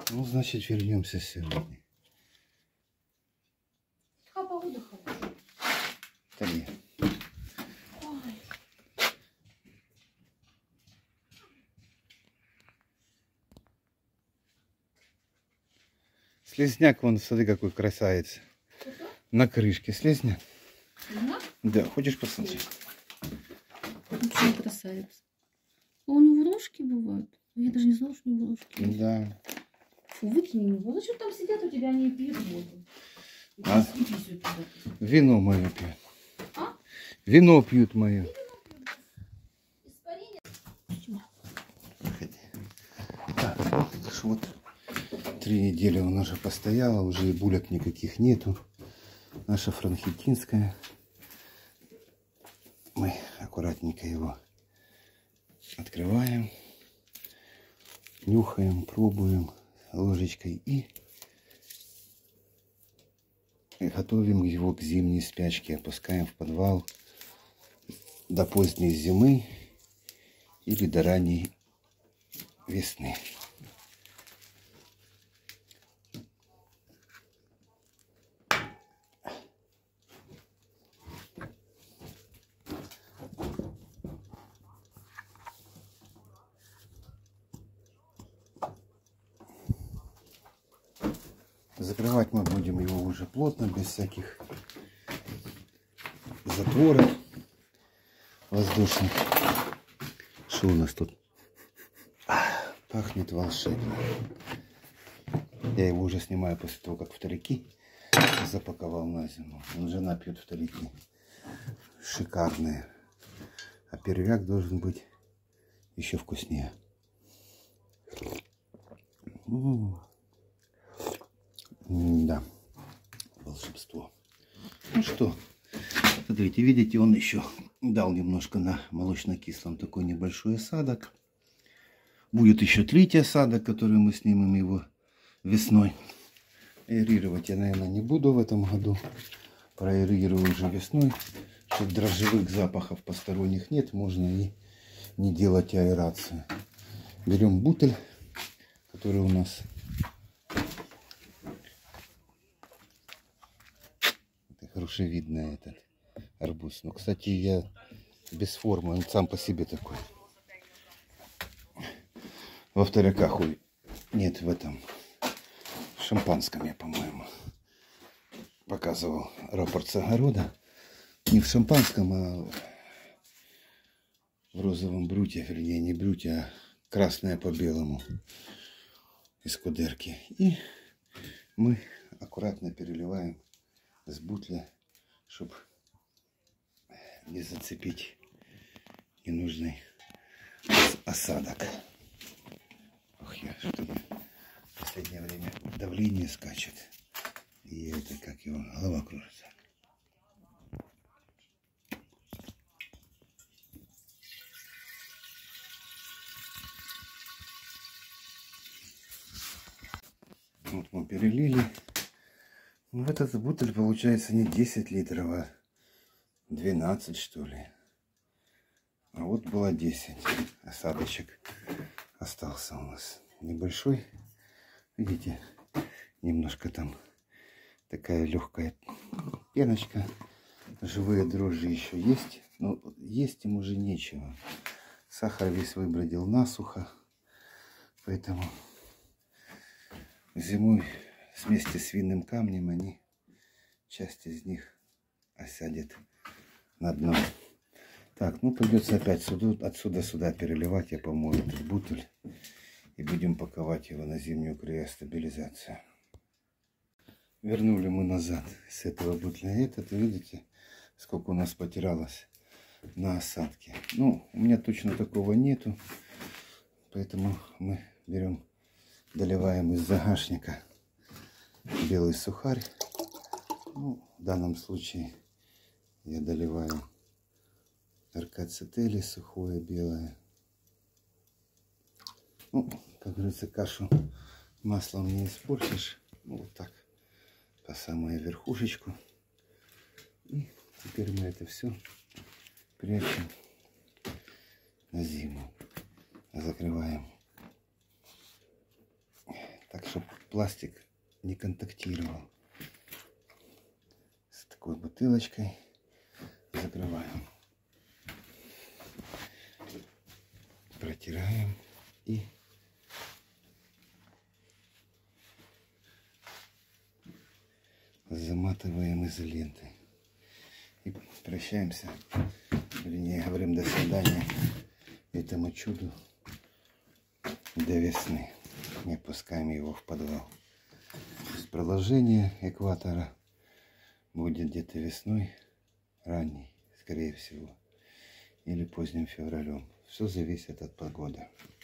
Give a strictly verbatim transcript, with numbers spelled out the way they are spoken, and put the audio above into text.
Ну, значит, вернемся сегодня. Какая погода хорошая. Да нет. Ой. Слизняк, вон, смотри, какой красавец. Что-то? На крышке слизняк. Слизняк? Да, хочешь посмотреть? Очень красавец. А у него рожки бывают? Я даже не знала, что у него рожки. Да. Фу, выкини его. Зачем там сидят у тебя, они пьют воду? А? Вино мое пьют. А? Вино пьют мое. Так, вот три недели он уже постояла, уже и булек никаких нету. Наша франхетинская. Мы аккуратненько его открываем, нюхаем, пробуем ложечкой и готовим его к зимней спячке. Опускаем в подвал до поздней зимы или до ранней весны. Закрывать мы будем его уже плотно, без всяких затворов воздушных. Что у нас тут? Пахнет волшебно. Я его уже снимаю после того, как вторяки запаковал на зиму. Жена пьет вторяки. Шикарные. А первяк должен быть еще вкуснее. Да, волшебство. Ну что, смотрите, видите, он еще дал немножко на молочно-кислом такой небольшой осадок. Будет еще третий осадок, который мы снимем его весной. Аэрировать я, наверное, не буду в этом году. Проаэрирую уже весной, чтобы дрожжевых запахов посторонних нет, можно и не делать аэрацию. Берем бутыль, который у нас... Хорошо видно этот арбуз. Но, кстати, я без формы, он сам по себе такой. Во вторяках ой, нет, в этом в шампанском я, по-моему, показывал рапорт с огорода. Не в шампанском, а в розовом брюте, вернее, не брюте, а красное по белому из кудерки. И мы аккуратно переливаем с бутля, чтобы не зацепить ненужный осадок. Ох, я что-то в последнее время давление скачет. И это, как его, голова кружится. Вот мы перелили. В этот бутыль получается не десять литров, а двенадцать, что ли. А вот было десять. Осадочек остался у нас небольшой. Видите, немножко там такая легкая пеночка. Живые дрожжи еще есть. Но есть им уже нечего. Сахар весь выбродил насухо. Поэтому зимой вместе с винным камнем они, часть из них осядет на дно. Так, ну придется опять сюда, отсюда сюда переливать. Я помою этот бутыль и будем паковать его на зимнюю криостабилизацию. Вернули мы назад с этого бутля этот. Видите, сколько у нас потерялось на осадке. Ну, у меня точно такого нету. Поэтому мы берем, доливаем из загашника белый сухарь. Ну, в данном случае я доливаю аркацетели сухое белое. Ну, как говорится, кашу маслом не испортишь. Ну, вот так, по самую верхушечку. И теперь мы это все прячем на зиму. Закрываем так, чтобы пластик не контактировал. С такой бутылочкой закрываем. Протираем и заматываем изолентой. И прощаемся, вернее, говорим до свидания этому чуду до весны. Не опускаем его в подвал. Продолжение экватора будет где-то весной, ранней, скорее всего, или поздним февралем. Все зависит от погоды.